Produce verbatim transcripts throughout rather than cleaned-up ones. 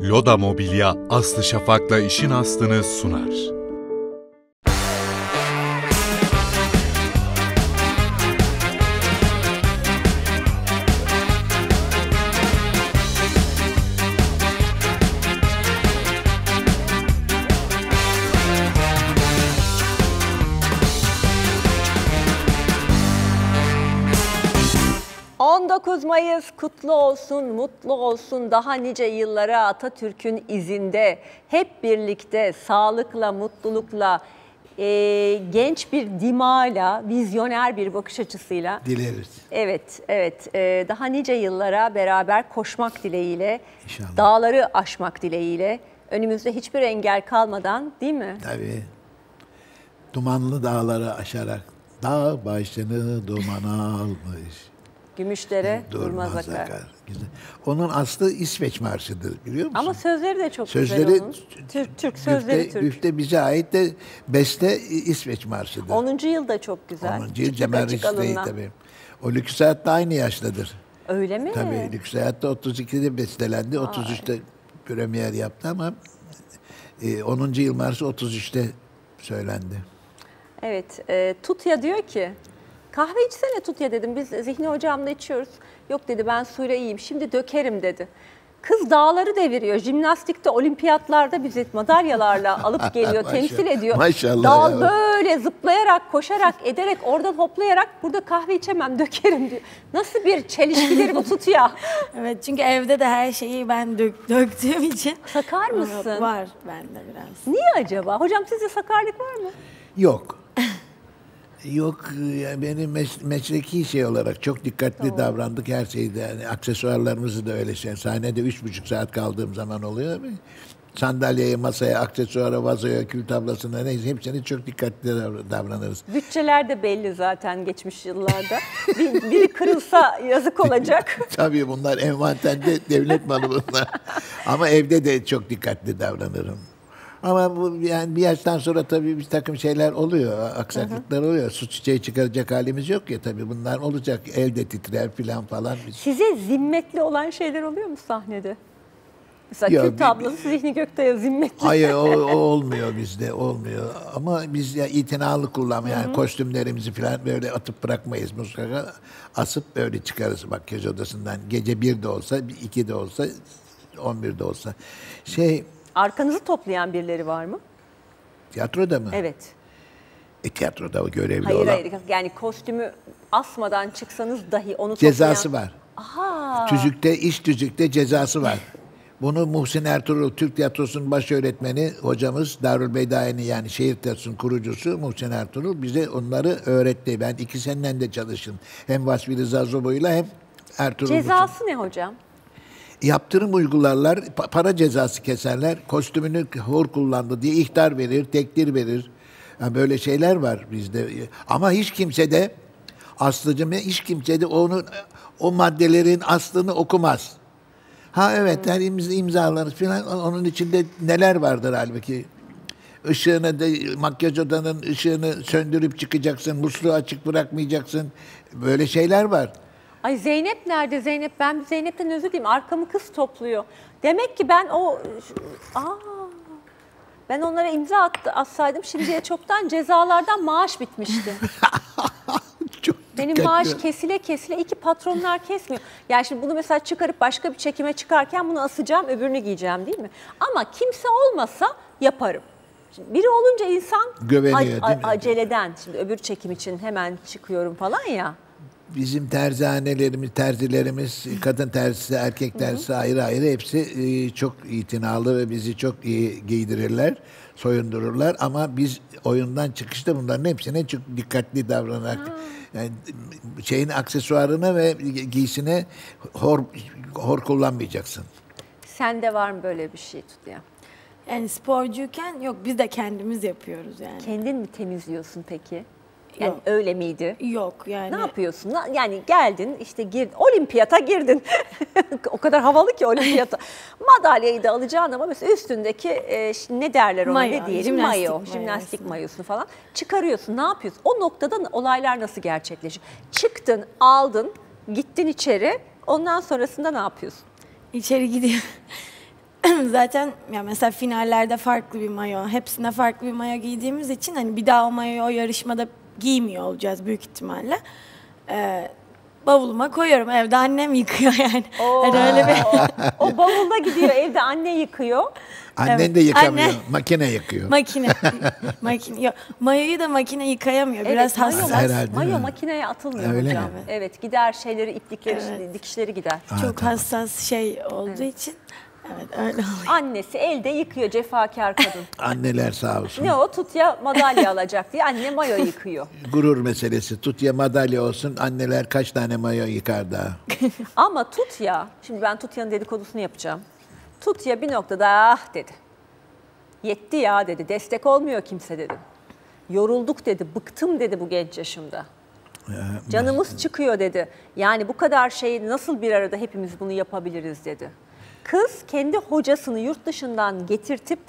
Loda Mobilya, Aslı Şafak'la işin aslını sunar. on dokuz Mayıs kutlu olsun, mutlu olsun. Daha nice yıllara Atatürk'ün izinde hep birlikte sağlıkla, mutlulukla, e, genç bir dimağıyla, vizyoner bir bakış açısıyla. Dileriz. Evet, evet. E, daha nice yıllara beraber koşmak dileğiyle, İnşallah. dağları aşmak dileğiyle, önümüzde hiçbir engel kalmadan, değil mi? Tabii. Dumanlı dağları aşarak dağ başını dumana almış. Gümüşdere durmaz, durmaz akar. akar. Güzel. Onun aslı İsveç marşıdır, biliyor musun? Ama sözleri de çok sözleri, güzel onun. Türk, Türk sözleri güfte, Türk. Güfte bize ait de beste İsveç marşıdır. onuncu yıl da çok güzel. onuncu yıl Cemal Reşit'teyi tabii. O Lüks Hayat da aynı yaştadır. Öyle mi? Tabii Lüks Hayat da otuz ikide bestelendi. otuz üçte premier yaptı ama e, onuncu yıl marşı otuz üçte söylendi. Evet. E, Tutya diyor ki, kahve içsene Tutya dedim. Biz Zihni hocamla içiyoruz. Yok dedi, ben suyla iyiyim. Şimdi dökerim dedi. Kız dağları deviriyor. Jimnastikte, olimpiyatlarda bizi madalyalarla alıp geliyor, temsil ediyor. Maşallah Dağ ya. böyle zıplayarak, koşarak, ederek, oradan hoplayarak burada kahve içemem, dökerim diyor. Nasıl bir çelişkileri bu Tutya? Evet, çünkü evde de her şeyi ben dök, döktüğüm için. Sakar mısın? Var bende biraz. Niye acaba? Hocam sizde sakarlık var mı? Yok. Yok, yani benim mes mesleki şey olarak çok dikkatli tamam. davrandık her şeyde. Yani aksesuarlarımızı da öyle şey. Sahnede üç buçuk saat kaldığım zaman oluyor. Sandalyeye, masaya, aksesuara, vazoya, kül tablasına neyse hepsini çok dikkatli davranırız. Bütçeler de belli zaten geçmiş yıllarda. Bir, biri kırılsa yazık olacak. Tabii bunlar envanterde devlet malı bunlar. Ama evde de çok dikkatli davranırım. Ama bu yani bir yaştan sonra tabii bir takım şeyler oluyor, aksaklıklar oluyor. Su çiçeği çıkaracak halimiz yok ya tabii, bunlar olacak. Elde titrer filan falan. Size zimmetli olan şeyler oluyor mu sahnede? Mesela kül tablası Zihni Göktay'a zimmetli. Hayır o, o olmuyor bizde, olmuyor. Ama biz ya itinalı kullanma yani, kostümlerimizi falan böyle atıp bırakmayız mutlaka. Asıp böyle çıkarız makyaj odasından. Gece bir de olsa, iki de olsa, on bir de olsa. Şey... Arkanızı toplayan birileri var mı? Tiyatroda mı? Evet. E tiyatroda o görevli hayır, olan. Hayır hayır, yani kostümü asmadan çıksanız dahi onu cezası toplayan... var. Aha. Tüzükte, iş tüzükte cezası var. Bunu Muhsin Ertuğrul, Türk Tiyatrosu'nun baş öğretmeni hocamız, Darül Beydai'nin yani şehir tiyatrosunun kurucusu Muhsin Ertuğrul bize onları öğretti. Ben iki seneden de çalıştım. Hem Vasfi Rıza Zobo'yla hem Ertuğrul. Cezası ne hocam? Yaptırım uygularlar, para cezası keserler, kostümünü hor kullandı diye ihtar verir, tekdir verir. Yani böyle şeyler var bizde. Ama hiç kimse de, Aslıcığım, hiç kimse de onun, o maddelerin aslını okumaz. Ha evet, hmm. yani imza, imzalarız falan, onun içinde neler vardır halbuki. Işığını, de, makyaj odanın ışığını söndürüp çıkacaksın, musluğu açık bırakmayacaksın. Böyle şeyler var. Ay Zeynep nerede Zeynep? Ben Zeynep'ten özür dileyim. Arkamı kız topluyor. Demek ki ben o... Aa, ben onlara imza attı, atsaydım şimdiye çoktan cezalardan maaş bitmişti. Çok Benim dikkatli. maaş kesile kesile, iki patronlar kesmiyor. Yani şimdi bunu mesela çıkarıp başka bir çekime çıkarken bunu asacağım, öbürünü giyeceğim değil mi? Ama kimse olmasa yaparım. Şimdi biri olunca insan Güveniyor, a- a- aceleden, şimdi öbür çekim için hemen çıkıyorum falan ya. Bizim terzihanelerimiz, terzilerimiz, kadın terzisi, erkek terzisi ayrı ayrı hepsi çok itinalı ve bizi çok iyi giydirirler, soyundururlar. Ama biz oyundan çıkışta bunların hepsine çok dikkatli davranarak, yani şeyin aksesuarına ve giysine hor, hor kullanmayacaksın. Sende var mı böyle bir şey Tutya? Yani sporcuyken yok, biz de kendimiz yapıyoruz yani. Kendin mi temizliyorsun peki? Yani Yok. öyle miydi? Yok yani. Ne yapıyorsun? Yani geldin işte girdin, olimpiyata girdin. O kadar havalı ki olimpiyata. Madalyayı da alacaksın ama mesela üstündeki e, ne derler ona, Mayo, ne diyelim? jimnastik Mayo, mayosu. jimnastik mayosunu falan çıkarıyorsun. Ne yapıyorsun? O noktada olaylar nasıl gerçekleşiyor? Çıktın, aldın, gittin içeri. Ondan sonrasında ne yapıyorsun? İçeri gidiyor. zaten ya mesela finallerde farklı bir mayo, hepsinde farklı bir mayo giydiğimiz için hani bir daha o mayoyu o yarışmada giymiyor olacağız büyük ihtimalle. Ee, bavuluma koyuyorum. Evde annem yıkıyor yani. Oo. Hani öyle bir... O bavulda gidiyor, evde anne yıkıyor. Annen Evet. de yıkamıyor. Anne. Makine yıkıyor. makine. makine. Yok, mayoyu da makine yıkayamıyor. Biraz mayo, hassas. Herhalde, mayo değil mi? makineye atılmıyor Öyle hocam. mi? Evet. evet, gider şeyleri, iplikleri, Evet. dikişleri gider. Çok hassas şey olduğu için. Evet öyle oluyor. Annesi elde yıkıyor, cefakar kadın. Anneler sağ olsun. Ne o? Tutya madalya alacak diye anne mayo yıkıyor. Gurur meselesi. Tut ya madalya olsun. Anneler kaç tane mayo yıkar daha. Ama Tutya, şimdi ben Tutya'nın dedikodusunu yapacağım. Tutya bir noktada ah dedi. Yetti ya dedi, destek olmuyor kimse dedi. Yorulduk dedi, bıktım dedi bu genç yaşımda. Canımız çıkıyor dedi. Yani bu kadar şeyi nasıl bir arada hepimiz bunu yapabiliriz dedi. Kız kendi hocasını yurt dışından getirtip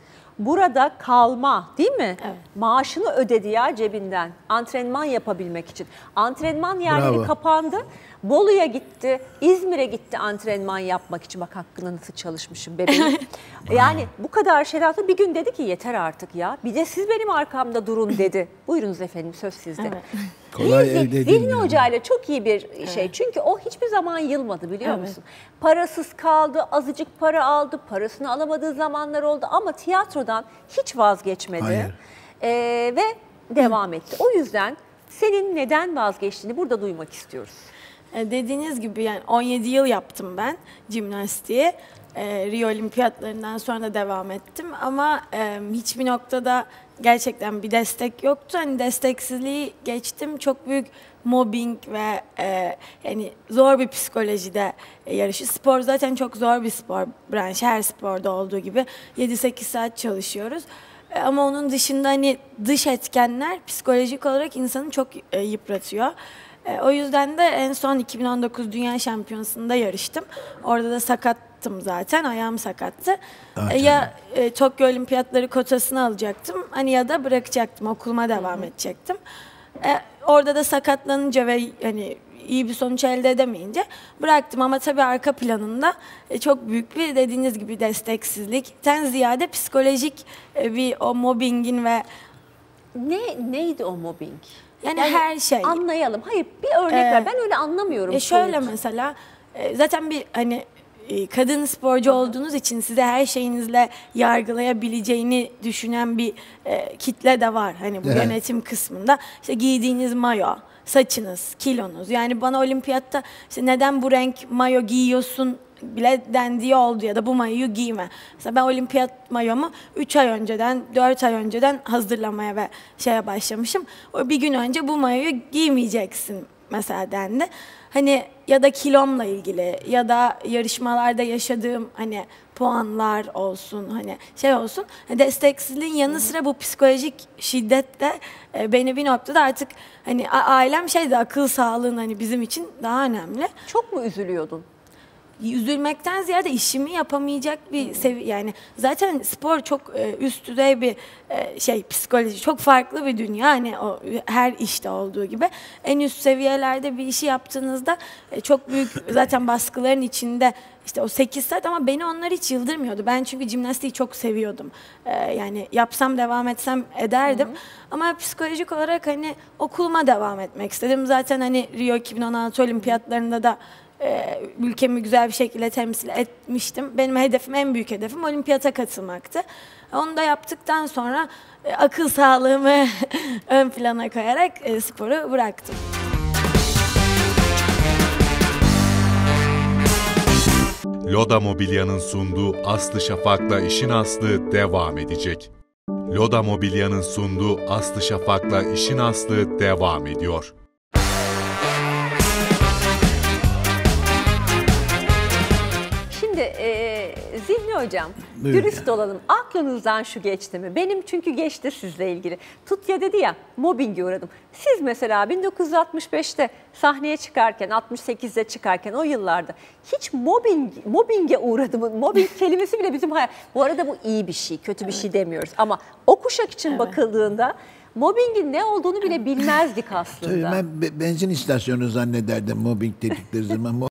burada kalma, değil mi? Evet. Maaşını ödedi ya cebinden antrenman yapabilmek için. Antrenman yerleri Bravo. kapandı. Bolu'ya gitti, İzmir'e gitti antrenman yapmak için. Bak hakkında nasıl çalışmışım bebeğim. Yani bu kadar şeyler sonra bir gün dedi ki yeter artık ya. Bir de siz benim arkamda durun dedi. Buyurunuz efendim, söz sizde. Evet. Kolay Zihni- elde değil Zihni yani. Hoca ile çok iyi bir şey. Çünkü o hiçbir zaman yılmadı, biliyor Evet. musun? Parasız kaldı, azıcık para aldı, parasını alamadığı zamanlar oldu ama tiyatrodan hiç vazgeçmedi. Hayır. Ee, ve devam etti. O yüzden senin neden vazgeçtiğini burada duymak istiyoruz. E, Dediğiniz gibi yani on yedi yıl yaptım ben jimnastiği. E, Rio Olimpiyatlarından sonra da devam ettim ama e, hiçbir noktada gerçekten bir destek yoktu. Hani desteksizliği geçtim. Çok büyük mobbing ve e, yani zor bir psikolojide e, yarışı. Spor zaten çok zor bir spor branşı. Her sporda olduğu gibi yedi sekiz saat çalışıyoruz. E, ama onun dışında hani dış etkenler psikolojik olarak insanı çok e, yıpratıyor. E, o yüzden de en son iki bin on dokuz Dünya Şampiyonası'nda yarıştım. Orada da sakattım zaten, ayağım sakattı. Ah E, ya e, Tokyo Olimpiyatları kotasını alacaktım, hani ya da bırakacaktım, okuluma devam edecektim. E, orada da sakatlanınca ve hani iyi bir sonuç elde edemeyince bıraktım ama tabii arka planında e, çok büyük bir dediğiniz gibi desteksizlikten ziyade psikolojik e, bir o mobbingin ve Ne neydi o mobbing? yani, her şey. Anlayalım. Hayır, bir örnek Ee, ver. Ben öyle anlamıyorum. E şöyle somut. mesela e, zaten bir hani e, kadın sporcu olduğunuz için size her şeyinizle yargılayabileceğini düşünen bir e, kitle de var. Hani bu Evet. yönetim kısmında işte giydiğiniz mayo, saçınız, kilonuz. Yani bana olimpiyatta işte neden bu renk mayo giyiyorsun bile dendiği oldu ya da bu mayoyu giyme. Mesela ben olimpiyat mayomu üç ay önceden, dört ay önceden hazırlamaya ve şeye başlamışım. O bir gün önce bu mayoyu giymeyeceksin mesela dendi. Hani ya da kilomla ilgili ya da yarışmalarda yaşadığım hani puanlar olsun, hani şey olsun. Desteksizliğin yanı sıra bu psikolojik şiddet de e, beni bir noktada artık hani a- ailem şeydi, akıl sağlığın hani bizim için daha önemli. Çok mu üzülüyordun? Üzülmekten ziyade işimi yapamayacak bir seviye, yani zaten spor çok e, üst düzey bir e, şey, psikoloji çok farklı bir dünya, hani o her işte olduğu gibi en üst seviyelerde bir işi yaptığınızda e, çok büyük zaten baskıların içinde işte o sekiz saat, ama beni onlar hiç yıldırmıyordu. Ben çünkü jimnastiği çok seviyordum. E, yani yapsam devam etsem ederdim. Hı hı. Ama psikolojik olarak hani okuluma devam etmek istedim. Zaten hani Rio iki bin on altı olimpiyatlarında da Ee, ülkemi güzel bir şekilde temsil etmiştim. Benim hedefim, en büyük hedefim olimpiyata katılmaktı. Onu da yaptıktan sonra e, akıl sağlığımı ön plana koyarak e, sporu bıraktım. Loda Mobilya'nın sunduğu Aslı Şafak'la İşin Aslı devam edecek. Loda Mobilya'nın sunduğu Aslı Şafak'la İşin Aslı devam ediyor. Şimdi e, Zihni Hocam, Buyurun. dürüst olalım. Aklınızdan şu geçti mi? Benim çünkü geçti sizle ilgili. Tutya dedi ya, mobbinge uğradım. Siz mesela bin dokuz yüz altmış beşte sahneye çıkarken, altmış sekizde çıkarken o yıllarda hiç mobbing, mobbinge uğradı mı? Mobbing kelimesi bile bizim hayal. Bu arada bu iyi bir şey, kötü bir şey demiyoruz. Ama o kuşak için bakıldığında mobbingin ne olduğunu bile bilmezdik aslında. Tabii ben be- benzin istasyonu zannederdim mobbing dedikleri zaman.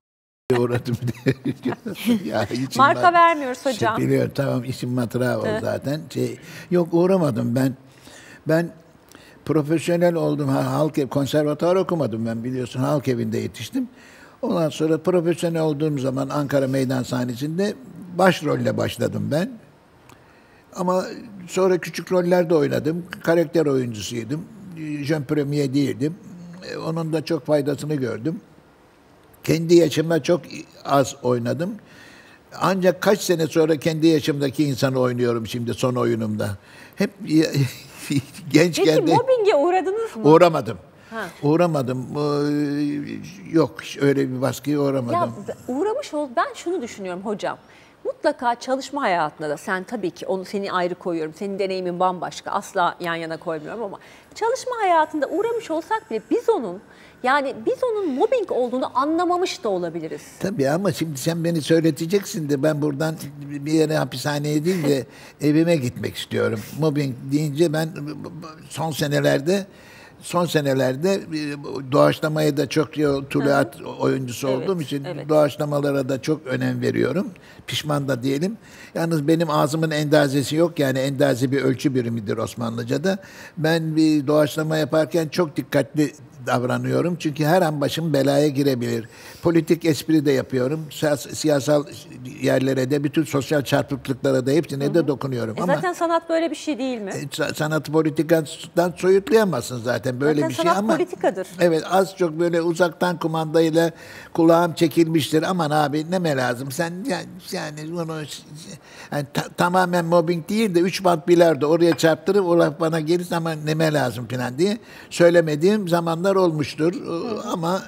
uğradım. Ya, içim Marka mat- vermiyoruz hocam. Şey, biliyorum, tamam, işim matrağı o zaten. Şey, yok, uğramadım ben. Ben profesyonel oldum. Ha, halk ev, konservatuar okumadım ben, biliyorsun. Halk evinde yetiştim. Ondan sonra profesyonel olduğum zaman Ankara Meydan sahnesinde başrolle başladım ben. Ama sonra küçük rollerde oynadım. Karakter oyuncusuydum. Jeune premier değildim. E, Onun da çok faydasını gördüm. Kendi yaşımda çok az oynadım. Ancak kaç sene sonra kendi yaşımdaki insanı oynuyorum şimdi son oyunumda. Hep gençken Peki de mobbinge uğradınız mı? uğramadım. Ha. Uğramadım. Ee, Yok, öyle bir baskıya uğramadım. Ya uğramış ol. Ben şunu düşünüyorum hocam. Mutlaka çalışma hayatında da sen tabii ki onu seni ayrı koyuyorum. Senin deneyimin bambaşka. Asla yan yana koymuyorum ama çalışma hayatında uğramış olsak bile biz onun yani biz onun mobbing olduğunu anlamamış da olabiliriz. Tabii ama şimdi sen beni söyleteceksin de ben buradan bir yere, hapishaneye değil de evime gitmek istiyorum. Mobbing deyince ben son senelerde son senelerde doğaçlamaya da çok tuluat oyuncusu Evet, olduğum için evet. doğaçlamalara da çok önem veriyorum. Pişman da diyelim. Yalnız benim ağzımın endazesi yok, yani endaze bir ölçü birimidir Osmanlıca'da. Ben bir doğaçlama yaparken çok dikkatli davranıyorum. Çünkü her an başım belaya girebilir. Politik espri de yapıyorum. Siyas- Siyasal yerlere de, bütün sosyal çarpıklıklara da, hepsine de dokunuyorum. E Ama zaten sanat böyle bir şey değil mi? sa- sanatı politikadan soyutlayamazsın zaten, böyle Zaten bir şey sanat ama politikadır. evet, az çok böyle uzaktan kumandayla kulağım çekilmiştir. Aman abi, neme lazım sen, yani, yani bunu yani ta- tamamen mobbing değil de üç bant bilardo oraya çarptırıp o laf bana gelirse ama neme lazım falan diye söylemediğim zamanlar olmuştur. Hı. Ama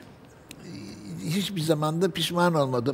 hiçbir zaman da pişman olmadım.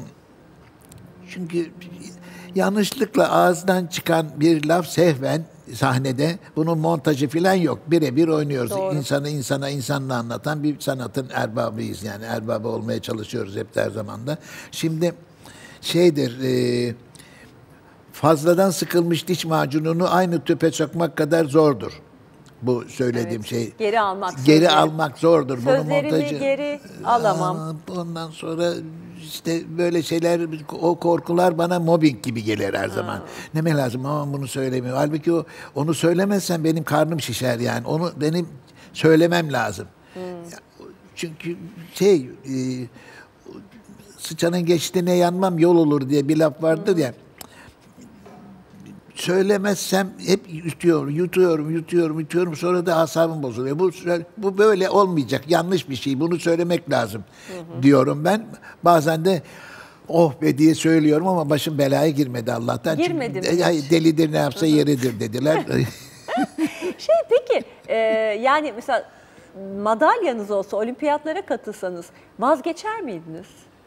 Çünkü yanlışlıkla ağızdan çıkan bir laf sehven sahnede, bunun montajı falan yok. Birebir oynuyoruz. Doğru. İnsanı insana, insanla anlatan bir sanatın erbabıyız. Yani erbabı olmaya çalışıyoruz hep, her zaman da. Şimdi şeydir, e, fazladan sıkılmış diş macununu aynı tüpe sokmak kadar zordur. Bu söylediğim Evet. şey. Geri almak. Geri sözleri. almak zordur. Bunun Sözlerimi montajı. geri alamam. Aa, Ondan sonra işte böyle şeyler, o korkular bana mobbing gibi gelir her zaman. Neme lazım ama bunu söylemiyor. Halbuki o, onu söylemezsen benim karnım şişer yani. Onu benim söylemem lazım. Ya, çünkü şey, e, sıçanın geçtiğine yanmam yol olur diye bir laf vardır ya. Söylemezsem hep yutuyorum, yutuyorum, yutuyorum, yutuyorum. Sonra da asabım bozuluyor. Bu bu böyle olmayacak. Yanlış bir şey. Bunu söylemek lazım diyorum ben. Bazen de oh be diye söylüyorum ama başım belaya girmedi Allah'tan. Girmedi Çünkü mi de- hiç? delidir, ne yapsa yeridir dediler. Şey peki e, yani mesela madalyanız olsa olimpiyatlara katılsanız vazgeçer miydiniz?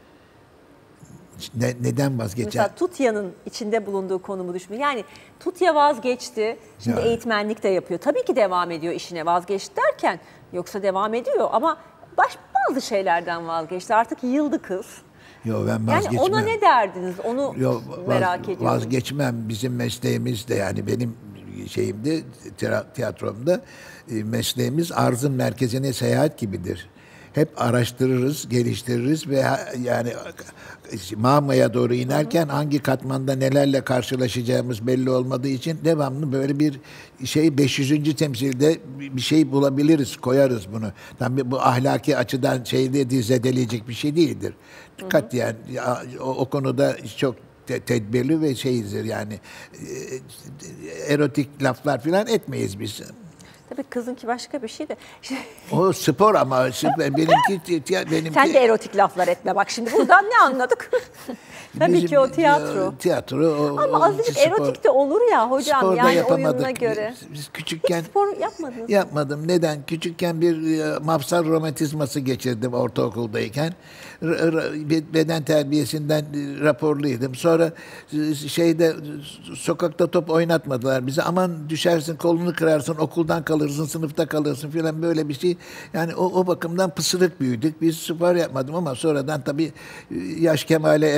Ne, neden vazgeçer? Mesela Tutya'nın içinde bulunduğu konumu düşünün. Yani Tutya vazgeçti. Şimdi Ya. eğitmenlik de yapıyor. Tabii ki devam ediyor işine, vazgeçti derken. Yoksa devam ediyor ama baş, bazı şeylerden vazgeçti. Artık yıldı kız. Yo, ben Yani vazgeçmem. ona ne derdiniz? Onu Yo, vaz- merak ediyorum. Vazgeçmem. Bizim mesleğimiz de, yani benim şeyimde, tira- tiyatromda e, mesleğimiz arzın merkezine seyahat gibidir. Hep araştırırız, geliştiririz ve ha- yani mağmaya doğru inerken hangi katmanda nelerle karşılaşacağımız belli olmadığı için devamlı böyle bir şey, beş yüzüncü temsilde bir şey bulabiliriz, koyarız bunu. Tabii bu ahlaki açıdan şeyde zedeleyecek bir şey değildir. Katiyen ya, o, o konuda çok te- tedbirli ve şeyizdir yani, e, erotik laflar falan etmeyiz biz. Tabii kızınki başka bir şey de. O spor ama spor, benimki benimki Sen de erotik laflar etme. Bak şimdi buradan ne anladık? Tabii bizim, ki o tiyatro. e, Tiyatro o, Ama o azıcık spor. erotik de olur ya hocam, Sporda yani yapamadık. oyununa göre. Biz küçükken Hiç spor yapmadınız mı? yapmadım. Neden? Küçükken bir e, mafsal romatizması geçirdim ortaokuldayken. R- r- be- beden terbiyesinden e, raporluydum. Sonra e, şeyde e, sokakta top oynatmadılar bize. Aman düşersin, kolunu kırarsın, okuldan kalırsın, sınıfta kalırsın falan, böyle bir şey. Yani o, o bakımdan pısırık büyüdük. Biz spor yapmadım ama sonradan tabii e, yaş kemale erince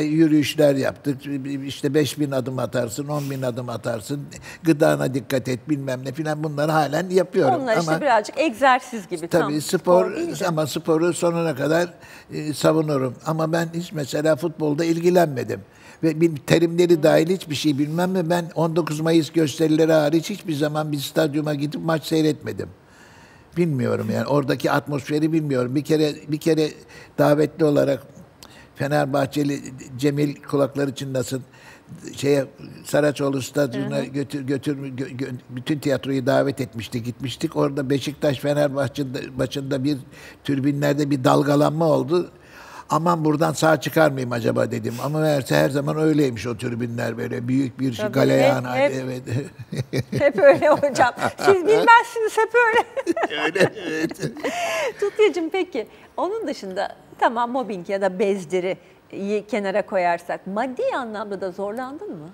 yürüyüşler yaptık. İşte beş bin adım atarsın, on bin adım atarsın. Gıdana dikkat et bilmem ne filan, bunları halen yapıyorum. Onlar işte ama birazcık egzersiz gibi. tabii tam spor, değil de. ama sporu sonuna kadar e, savunurum. Ama ben hiç mesela futbolda ilgilenmedim. Ve bir terimleri dahil hiçbir şey bilmem ve ben on dokuz Mayıs gösterileri hariç hiçbir zaman bir stadyuma gidip maç seyretmedim. Bilmiyorum yani, oradaki atmosferi bilmiyorum. Bir kere bir kere davetli olarak Fenerbahçeli Cemil, kulakları çınlasın, şeye Saraçoğlu Stadyumu'na götür götür gö- gö- bütün tiyatroyu davet etmişti, gitmiştik. Orada Beşiktaş Fenerbahçe maçında bir tribünlerde bir dalgalanma oldu. Aman buradan sağ çıkar mıyım acaba dedim. Ama meğerse her zaman öyleymiş o tribünler, böyle büyük bir şey, Tabii, galeyan. hep- hep- Evet. Hep öyle hocam. Siz bilmezsiniz, hep öyle. Öyle, evet. Tutyacığım, peki onun dışında tamam, mobbing ya da bezdiriyi kenara koyarsak maddi anlamda da zorlandın mı?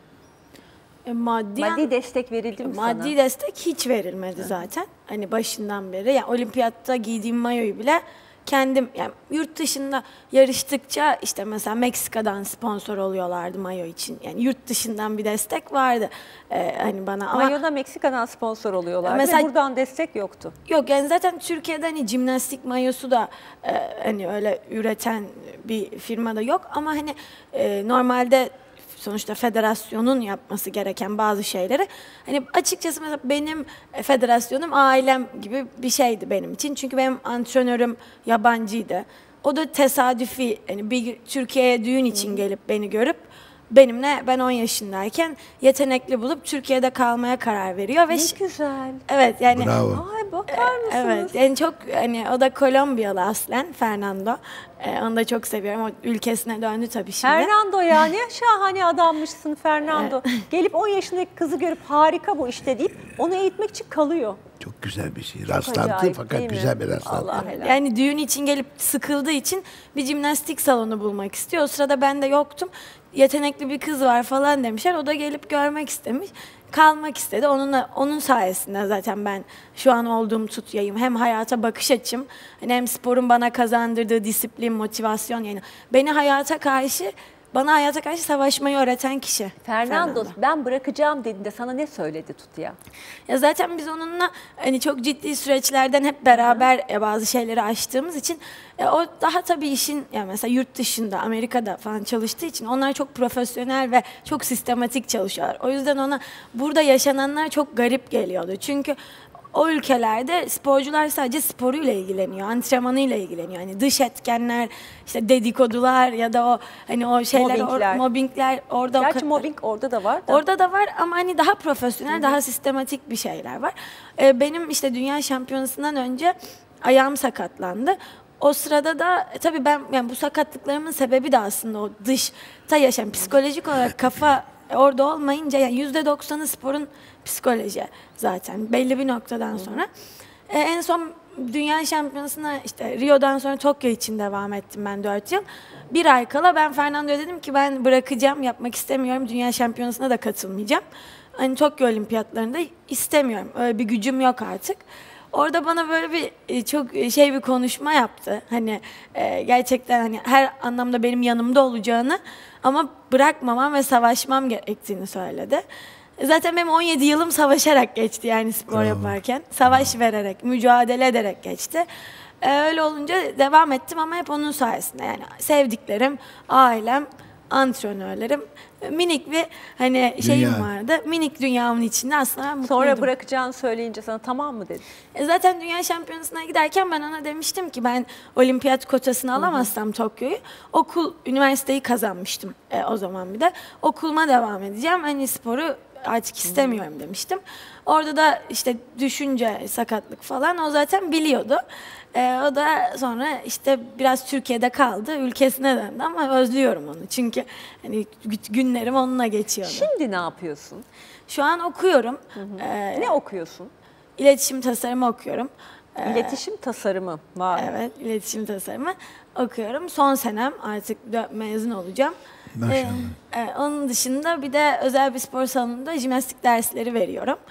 E, maddi, Maddi an- destek verildi mi sana? maddi destek hiç verilmedi zaten. Hani başından beri. Yani olimpiyatta giydiğim mayoyu bile kendim, yani yurt dışında yarıştıkça işte mesela Meksika'dan sponsor oluyorlardı mayo için. Yani yurt dışından bir destek vardı e, hani bana, ama Mayo'da Meksika'dan sponsor oluyorlar. Mesela- Mesela buradan destek yoktu. yok yani zaten Türkiye'de hani jimnastik mayosu da e, hani öyle üreten bir firma da yok, ama hani e, normalde sonuçta federasyonun yapması gereken bazı şeyleri, hani açıkçası mesela benim e, federasyonum ailem gibi bir şeydi benim için. Çünkü benim antrenörüm yabancıydı. O da tesadüfi, hani bir Türkiye'ye düğün için gelip beni görüp benimle, ben on yaşındayken yetenekli bulup Türkiye'de kalmaya karar veriyor ve Ne ş- güzel. evet yani Bravo. Ay, bakar mısınız? evet, yani çok, hani o da Kolombiyalı aslen, Fernando. Ee, onu da çok seviyorum. O ülkesine döndü tabii şimdi. Fernando ya, ne şahane adammışsın Fernando. Gelip on yaşındaki kızı görüp harika bu işte deyip onu eğitmek için kalıyor. Çok güzel bir şey. Rastlantı, acayip, fakat değil mi? güzel bir rastlantı. Allah helal. Yani düğün için gelip sıkıldığı için bir jimnastik salonu bulmak istiyor. O sırada ben de yoktum. Yetenekli bir kız var falan demişler. O da gelip görmek istemiş. Kalmak istedi. Onunla, onun sayesinde zaten ben şu an olduğum tutyayım. Hem hayata bakış açım, hani hem sporun bana kazandırdığı disiplin, motivasyon, yani beni hayata karşı, bana hayata karşı savaşmayı öğreten kişi. Fernando, ben bırakacağım dediğinde sana ne söyledi Tutya? Ya zaten biz onunla hani çok ciddi süreçlerden hep beraber e, bazı şeyleri aştığımız için e, o daha tabii işin, ya mesela yurt dışında, Amerika'da falan çalıştığı için onlar çok profesyonel ve çok sistematik çalışıyorlar. O yüzden ona burada yaşananlar çok garip geliyordu. Çünkü o ülkelerde sporcular sadece sporuyla ilgileniyor, antrenmanıyla ilgileniyor. Hani dış etkenler, işte dedikodular ya da o hani o şeyler, Mobbingler. or, mobbingler orada o Gerçi kadar- mobbing orada da var da. Orada da var ama hani daha profesyonel, daha sistematik bir şeyler var. Ee, benim işte dünya şampiyonasından önce ayağım sakatlandı. O sırada da e, tabii ben, yani bu sakatlıklarımın sebebi de aslında o dışta yaşayan psikolojik olarak kafa orada olmayınca, yani yüzde doksanı sporun psikoloji zaten belli bir noktadan sonra. Ee, en son dünya şampiyonasına işte Rio'dan sonra Tokyo için devam ettim ben dört yıl. Bir ay kala ben Fernando'ya dedim ki ben bırakacağım, yapmak istemiyorum. Dünya şampiyonasına da katılmayacağım. Hani Tokyo olimpiyatlarında istemiyorum. Öyle bir gücüm yok artık. Orada bana böyle bir e, çok e, şey bir konuşma yaptı. Hani e, gerçekten hani her anlamda benim yanımda olacağını ama bırakmamam ve savaşmam gerektiğini söyledi. Zaten benim on yedi yılım savaşarak geçti, yani spor yaparken. Savaş vererek, mücadele ederek geçti. Ee, öyle olunca devam ettim ama hep onun sayesinde. Yani sevdiklerim, ailem, antrenörlerim, minik bir hani şeyim Dünya. vardı. Minik dünyamın içinde aslında ben mutluydum. Sonra bırakacağını söyleyince sana tamam mı dedi? E zaten dünya şampiyonasına giderken ben ona demiştim ki ben olimpiyat kotasını alamazsam Tokyo'yu, okul, üniversiteyi kazanmıştım e, o zaman bir de. Okuluma devam edeceğim. Hani sporu artık istemiyorum demiştim. Orada da işte düşünce, sakatlık falan o zaten biliyordu. E, o da sonra işte biraz Türkiye'de kaldı, ülkesine döndü ama özlüyorum onu. Çünkü hani günlerim onunla geçiyordu. Şimdi ne yapıyorsun? Şu an okuyorum. E, Ne okuyorsun? İletişim tasarımı okuyorum. Ee, İletişim tasarımı var. Evet, iletişim tasarımı okuyorum. Son senem, artık dö- mezun olacağım. Maşallah. Ee, e, onun dışında bir de özel bir spor salonunda jimnastik dersleri veriyorum.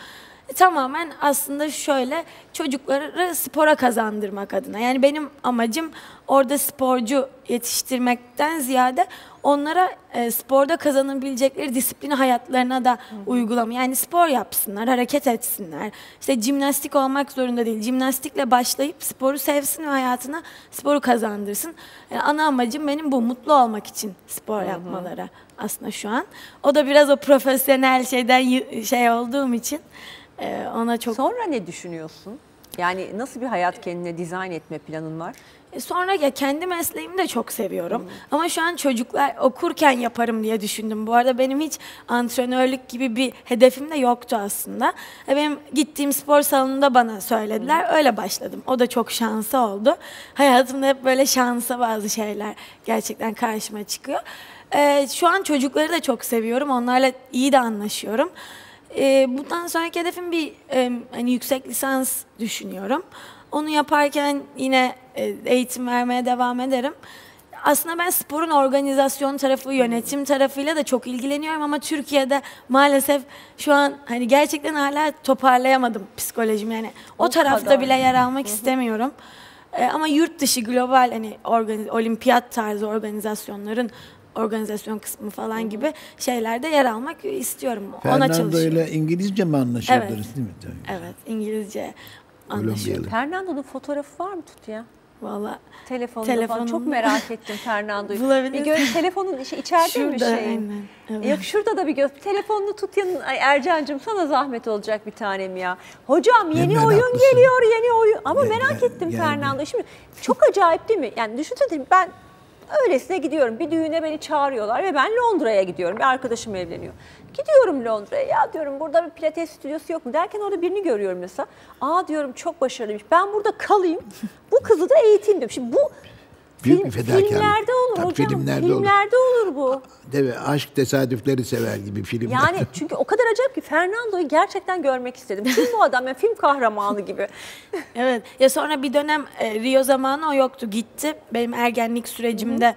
Tamamen aslında şöyle çocukları spora kazandırmak adına. Yani benim amacım orada sporcu yetiştirmekten ziyade onlara e, sporda kazanabilecekleri disiplini hayatlarına da uygulama. Yani spor yapsınlar, hareket etsinler. İşte jimnastik olmak zorunda değil. Jimnastikle başlayıp sporu sevsin ve hayatına sporu kazandırsın. Yani ana amacım benim bu. Mutlu olmak için spor yapmaları aslında şu an. O da biraz o profesyonel şeyden y- şey olduğum için e, ona çok... Sonra ne düşünüyorsun? Yani nasıl bir hayat kendine dizayn etme planın var? E, Sonra ya kendi mesleğimi de çok seviyorum. Ama şu an çocuklar okurken yaparım diye düşündüm. Bu arada benim hiç antrenörlük gibi bir hedefim de yoktu aslında. E, Benim gittiğim spor salonunda bana söylediler. Öyle başladım. O da çok şansı oldu. Hayatımda hep böyle şansa bazı şeyler gerçekten karşıma çıkıyor. E, Şu an çocukları da çok seviyorum. Onlarla iyi de anlaşıyorum. E, Bundan sonraki hedefim bir e, hani yüksek lisans düşünüyorum. Onu yaparken yine e, eğitim vermeye devam ederim. Aslında ben sporun organizasyon tarafı, yönetim tarafıyla da çok ilgileniyorum ama Türkiye'de maalesef şu an hani gerçekten hala toparlayamadım psikolojimi. Yani o, O tarafta kadar. bile yer almak istemiyorum. E, ama yurt dışı global hani organiz, olimpiyat tarzı organizasyonların organizasyon kısmı falan gibi şeylerde yer almak istiyorum. Ona Fernando çalışıyorum. ile İngilizce mi anlaşabiliriz Evet. değil mi? Tabii. Evet, İngilizce anlaşıyorum. Kolombiyalı. Fernando'nun fotoğrafı var mı Tut ya? Valla Telefonda falan. Çok Telefonumda. merak ettim Fernando'yu. Bulabiliriz. Bir gör, telefonun işi içeride mi şurada şeyin? aynen. Evet. Yok şurada da bir göz. Telefonunu tut yanın. Ay Ercan'cığım sana zahmet olacak bir tanem ya. Hocam yeni Hemen oyun haklısın. geliyor yeni oyun. Ama Gel- merak gel- ettim geldi. Fernando. Şimdi çok acayip değil mi? Yani düşünsene ben öylesine gidiyorum. Bir düğüne beni çağırıyorlar ve ben Londra'ya gidiyorum. Bir arkadaşım evleniyor. Gidiyorum Londra'ya. Ya diyorum burada bir pilates stüdyosu yok mu? Derken orada birini görüyorum mesela. Aa diyorum çok başarılıymış. Ben burada kalayım. Bu kızı da eğiteyim diyorum. Şimdi bu Büyük film- bir fedakarlık. filmlerde olur Tabii hocam. filmlerde Filmlerde, olur. olur bu. Değil mi? Aşk tesadüfleri sever gibi filmler. Yani çünkü o kadar acayip ki Fernando'yu gerçekten görmek istedim. Kim bu adam? Yani film kahramanı gibi. Evet. Ya sonra bir dönem e, Rio zamanı o yoktu. Gitti. Benim ergenlik sürecimde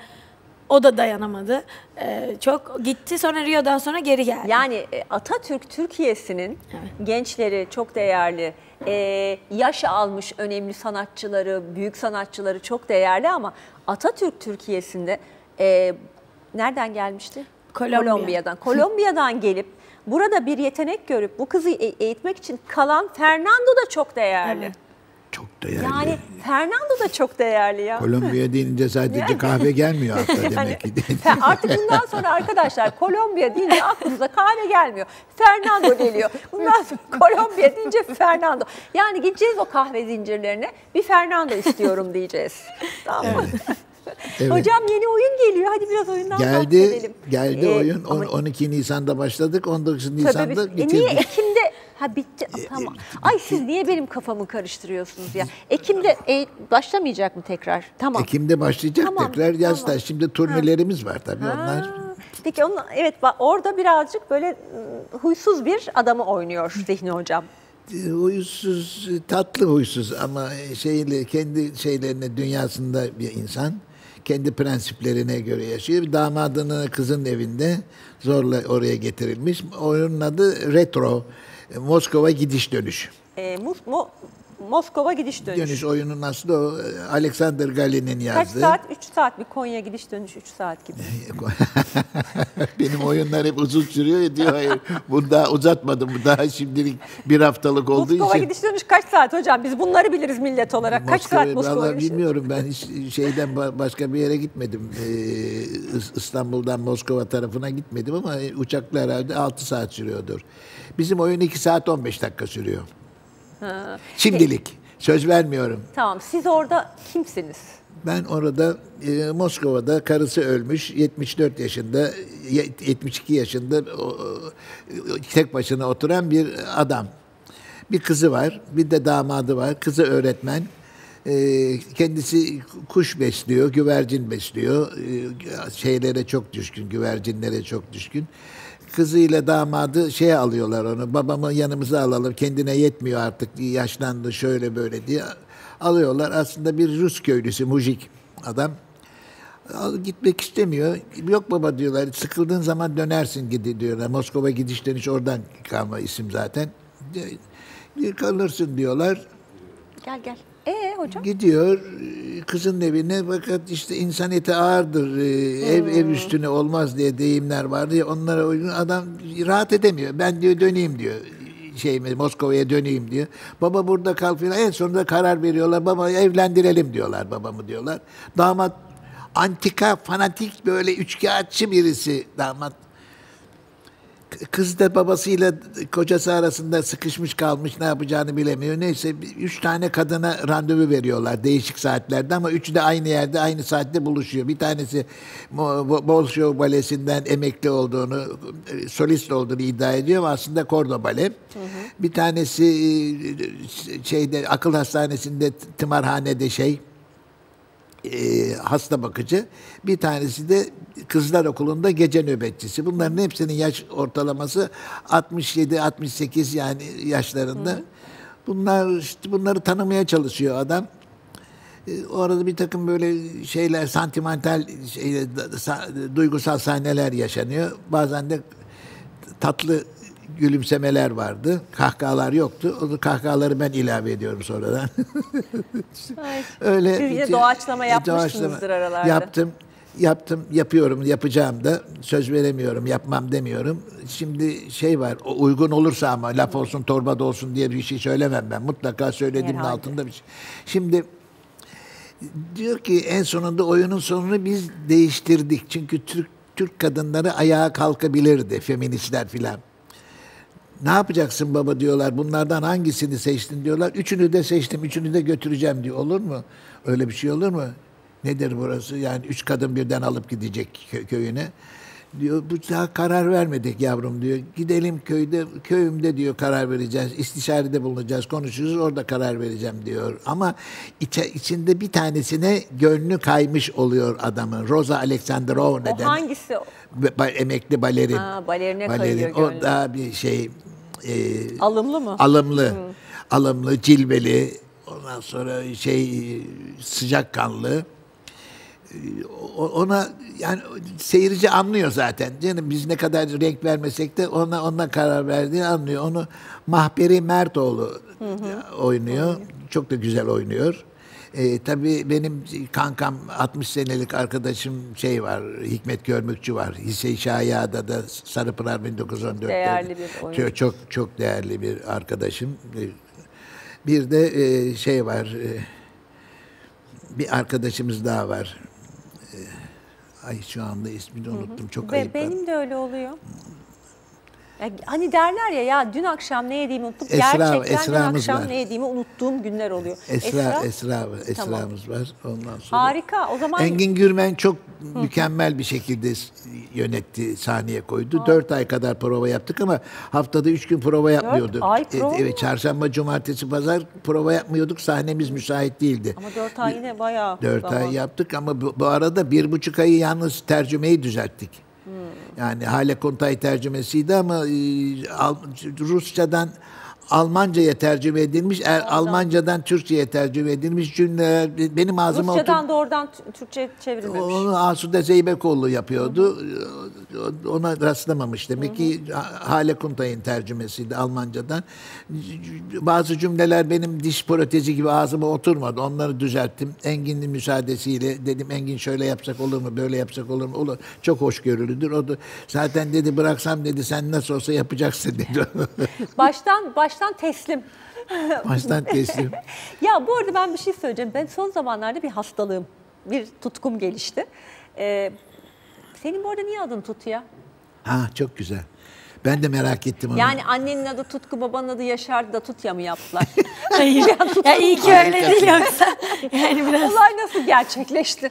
o da dayanamadı. E, çok gitti. Sonra Rio'dan sonra geri geldi. Yani e, Atatürk Türkiye'sinin gençleri çok değerli, e, yaş almış önemli sanatçıları, büyük sanatçıları çok değerli ama Atatürk Türkiye'sinde e, nereden gelmişti? Kolombiya. Kolombiya'dan. Kolombiya'dan gelip burada bir yetenek görüp bu kızı e- eğitmek için kalan Fernando da çok değerli. Evet. Çok değerli. Yani Fernando da çok değerli ya. Kolombiya deyince sadece kahve gelmiyor akla demek ki. Fe- Artık bundan sonra arkadaşlar Kolombiya deyince aklınıza kahve gelmiyor. Fernando geliyor. Bundan sonra Kolombiya deyince Fernando. Yani gideceğiz o kahve zincirlerine bir Fernando istiyorum diyeceğiz. Tamam mı? Evet. Hocam yeni oyun geliyor. Hadi biraz oyundan Geldi, bahsedelim. geldi Ee, oyun. On- ama- on iki Nisan'da başladık. on dokuz Tabii Nisan'da biz- e bitirdik. niye Ekim'de? Ha bitti. Tamam. Ay siz niye benim kafamı karıştırıyorsunuz ya? Ekim'de e, başlamayacak mı tekrar? Tamam. Ekim'de başlayacak Tamam, tekrar yazda. tamam. Şimdi turnelerimiz var tabii Ha, onlar. Peki onun, evet bak orada birazcık böyle ıı, huysuz bir adamı oynuyor Zihni Hocam. E, Huysuz, tatlı huysuz ama şeyle kendi şeylerine dünyasında bir insan. Kendi prensiplerine göre yaşıyor. Damadını kızın evinde zorla oraya getirilmiş. Oyunun adı Retro. E, Moskova gidiş dönüş. Ee, Mus- Mo- Moskova gidiş dönüş. Dönüş oyunun aslı o. e, Alexander Galin'in Kaç yazdığı. saat? üç saat bir Konya gidiş dönüş üç saat gibi. Benim oyunlar hep uzun sürüyor ya diyor. Hayır, bunu daha uzatmadım. Bu daha şimdilik bir haftalık olduğu Moskova için. gidiş dönüş kaç saat hocam? Biz bunları biliriz millet olarak. Kaç saat Moskova- Moskova vallahi gidiş? bilmiyorum ben hiç şeyden ba- başka bir yere gitmedim. Ee, İs- İstanbul'dan Moskova tarafına gitmedim ama uçakla herhalde altı saat sürüyordur. Bizim oyun iki saat on beş dakika sürüyor. Şimdilik. Söz vermiyorum. Tamam siz orada kimsiniz? Ben orada e, Moskova'da karısı ölmüş yetmiş dört yaşında ye- yetmiş iki yaşında o, o, tek başına oturan bir adam. Bir kızı var, bir de damadı var. Kızı öğretmen. E, kendisi kuş besliyor, güvercin besliyor. E, şeylere çok düşkün, güvercinlere çok düşkün. Kızıyla damadı şeye alıyorlar onu. Babamı yanımıza alalım. Kendine yetmiyor artık. Yaşlandı şöyle böyle diye alıyorlar. Aslında bir Rus köylüsü, mujik adam. Al, gitmek istemiyor. Yok baba diyorlar. Sıkıldığın zaman dönersin gidi diyorlar. Moskova gidiş dönüş oradan kalma isim zaten. kalırsın diyorlar. Gel gel. Ee hocam? Gidiyor kızın evine, fakat işte insan eti ağırdır, ev ev üstüne olmaz diye deyimler vardı ya, onlara uygun adam rahat edemiyor. Ben diyor döneyim diyor, şey Moskova'ya döneyim diyor. Baba burada kal filan. En sonunda karar veriyorlar. Baba evlendirelim diyorlar babamı diyorlar. Damat antika, fanatik, böyle üçkağıtçı birisi damat. Kız da babasıyla kocası arasında sıkışmış kalmış, ne yapacağını bilemiyor. Neyse üç tane kadına randevu veriyorlar değişik saatlerde, ama üçü de aynı yerde aynı saatte buluşuyor. Bir tanesi Bolşoi Balesi'nden emekli olduğunu, solist olduğunu iddia ediyor ama aslında korno bale. Hı hı. Bir tanesi şeyde akıl hastanesinde, tımarhanede şey E, hasta bakıcı, bir tanesi de kızlar okulunda gece nöbetçisi. Bunların hepsinin yaş ortalaması altmış yedi altmış sekiz yani yaşlarında. Hı. Bunlar işte bunları tanımaya çalışıyor adam. E, orada bir takım böyle şeyler, santimental şey, duygusal sahneler yaşanıyor. Bazen de tatlı gülümsemeler vardı. Kahkahalar yoktu. O kahkahaları ben ilave ediyorum sonradan. Öyle. Siz yine doğaçlama yapmışsınızdır doğaçlama aralarda. Yaptım. Yaptım, yapıyorum, yapacağım da. Söz veremiyorum, yapmam demiyorum. Şimdi şey var, o uygun olursa ama laf olsun torba olsun diye bir şey söylemem ben. Mutlaka söylediğimin Herhalde. altında bir şey. Şimdi diyor ki en sonunda oyunun sonunu biz değiştirdik. Çünkü Türk Türk kadınları ayağa kalkabilirdi, feministler filan. Ne yapacaksın baba diyorlar. Bunlardan hangisini seçtin diyorlar. Üçünü de seçtim. Üçünü de götüreceğim diyor. Olur mu? Öyle bir şey olur mu? Nedir burası? Yani üç kadın birden alıp gidecek kö- köyüne. Diyor bu daha karar vermedik yavrum diyor. Gidelim köyde, köyümde diyor karar vereceğiz. İstişarede bulunacağız, konuşuruz, orada karar vereceğim diyor. Ama içe, içinde bir tanesine gönlü kaymış oluyor adamın. Rosa Alexandrovna. O hangisi? Ba- emekli balerin. Ha, balerine balerin. kayıyor gönlü. O daha bir şey... E, alımlı mı? Alımlı. Hmm. Alımlı, cilveli. Ondan sonra şey sıcakkanlı. Ona yani seyirci anlıyor zaten. Canım biz ne kadar renk vermesek de ona ona karar verdiğini anlıyor. Onu Mahperi Mertoğlu hı hı. oynuyor. Hı. Çok da güzel oynuyor. Ee, tabii benim kankam altmış senelik arkadaşım şey var, Hikmet Görmükçü var. Hisse-i Şahia'da da Sarıpınar bin dokuz yüz on dört'te. Değerli bir oyun. Çok, çok çok değerli bir arkadaşım. Bir de e, şey var. E, bir arkadaşımız daha var. E, ay şu anda ismini unuttum. Çok Ve ayıp. Benim de öyle oluyor. Ya, hani derler ya ya dün akşam ne yediğimi unuttum. Esra, Gerçekten dün akşam var. ne yediğimi unuttuğum günler oluyor. Esra, Esra, Esra var. Esra'mız tamam. var. Ondan sonra harika. O zaman Engin Gürmen çok Hı. mükemmel bir şekilde yönetti, sahneye koydu. Ha. Dört ay kadar prova yaptık ama haftada üç gün prova yapmıyorduk. Dört ay prova Evet, çarşamba, cumartesi, pazar prova yapmıyorduk. Sahnemiz müsait değildi. Ama dört ay yine bayağı Dört zaman. ay yaptık ama bu, bu arada bir buçuk ayı yalnız tercümeyi düzelttik. Hmm. Yani Hale Kuntay tercümesiydi ama e, Al, Rusçadan Almanca'ya tercüme edilmiş, er, Almancadan Türkçe'ye tercüme edilmiş cümleler benim ağzıma Rusçadan otur... doğrudan Türkçe çevrilmemiş. Onu Asude Zeybekoğlu yapıyordu. Hı-hı. Ona rastlamamış. Demek Hı-hı. ki Hale Kuntay'ın tercümesiydi Almancadan. Bazı cümleler benim diş protezi gibi ağzıma oturmadı. Onları düzelttim. Engin'in müsaadesiyle dedim Engin şöyle yapsak olur mu? Böyle yapsak olur mu? Olur. Çok hoşgörülüdür. O da zaten dedi bıraksam dedi sen nasıl olsa yapacaksın dedi. Baştan baştan teslim. Baştan teslim. Ya bu arada ben bir şey söyleyeceğim. Ben son zamanlarda bir hastalığım, bir tutkum gelişti. Ee, senin bu arada niye adın Tutku ya? Ha çok güzel. Ben de merak ettim onu. Yani annenin adı Tutku, babanın adı Yaşar da Tutya mı yaptılar? Hayır. Ya iyi ki öyle değil yoksa. Yani biraz... Olay nasıl gerçekleşti?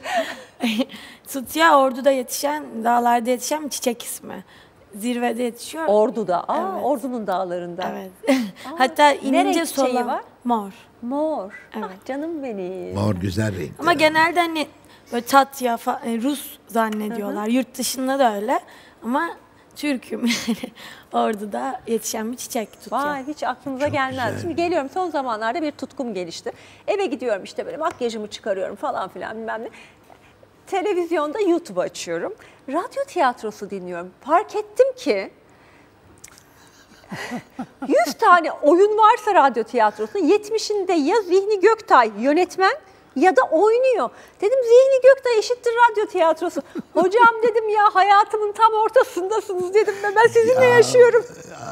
Tutya Ordu'da yetişen, dağlarda yetişen bir çiçek ismi. Zirvede yetişiyor. Ordu'da. Aa, evet. Ordu'nun dağlarında. Evet. Aa, hatta inince sola var? Mor. Mor. Evet. Ah, canım benim. Mor güzel renk. Ama genelde hani böyle Tatya fa- Rus zannediyorlar. Hı hı. Yurt dışında da öyle. Ama Türk'üm yani. Ordu'da yetişen bir çiçek Tutya. Vay hiç aklımıza Çok gelmez. güzel. Şimdi geliyorum son zamanlarda bir tutkum gelişti. Eve gidiyorum işte böyle makyajımı çıkarıyorum falan filan bilmem ne. Televizyonda YouTube açıyorum. Radyo tiyatrosu dinliyorum. Fark ettim ki yüz tane oyun varsa radyo tiyatrosunda yetmişinde ya Zihni Göktay yönetmen ya da oynuyor. Dedim Zihni Göktay eşittir radyo tiyatrosu. Hocam dedim ya hayatımın tam ortasındasınız dedim ve ben sizinle ya, yaşıyorum.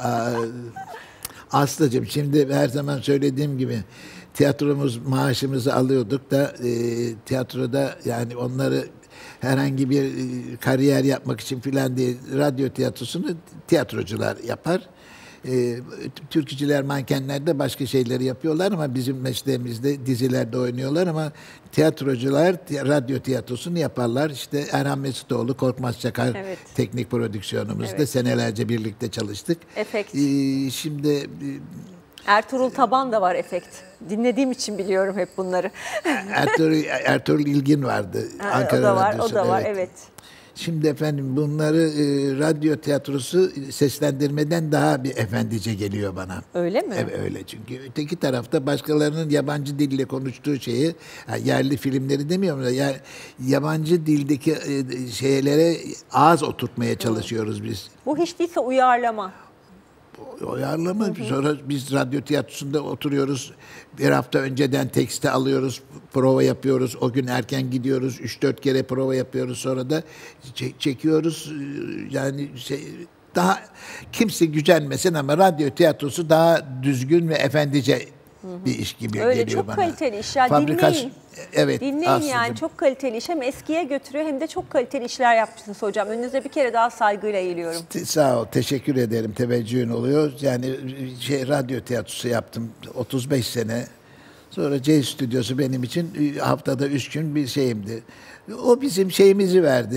Aslıcığım şimdi her zaman söylediğim gibi tiyatromuz maaşımızı alıyorduk da e, tiyatroda yani onları herhangi bir e, kariyer yapmak için filan değil, radyo tiyatrosunu tiyatrocular yapar. E, türkücüler, mankenler de başka şeyleri yapıyorlar ama bizim mesleğimizde dizilerde oynuyorlar ama tiyatrocular radyo tiyatrosunu yaparlar. İşte Erhan Mesitoğlu, Korkmaz Çakar evet. teknik prodüksiyonumuzda evet. senelerce birlikte çalıştık. Efekt. E, şimdi e, Ertuğrul Taban da var efekt. Dinlediğim için biliyorum hep bunları. Ertuğrul, Ertuğrul İlgin vardı. Ha, Ankara o da var, Radyosu. o da var, evet. evet. Şimdi efendim bunları e, radyo tiyatrosu seslendirmeden daha bir efendice geliyor bana. Öyle mi? Evet öyle çünkü öteki tarafta başkalarının yabancı dille konuştuğu şeyi, yani yerli filmleri demiyorum da yani yabancı dildeki e, şeylere ağız oturtmaya çalışıyoruz biz. Bu hiç değilse uyarlama. Uyarlama. Sonra biz radyo tiyatrosunda oturuyoruz. Bir hafta önceden tekste alıyoruz. Prova yapıyoruz. O gün erken gidiyoruz. Üç dört kere prova yapıyoruz. Sonra da çekiyoruz. Yani şey, daha kimse gücenmesin ama radyo tiyatrosu daha düzgün ve efendice bir iş gibi Öyle geliyor bana. çok kaliteli iş ya. Fabrikas, dinleyin. Evet. Dinleyin Aslıcığım. yani çok kaliteli iş. Hem eskiye götürüyor hem de çok kaliteli işler yapmışsınız hocam. Önünüze bir kere daha saygıyla eğiliyorum. Sağ ol, teşekkür ederim. Teveccühün oluyor. Yani şey radyo tiyatrosu yaptım otuz beş sene. Sonra C Stüdyosu benim için haftada üç gün bir şeyimdi. O bizim şeyimizi verdi.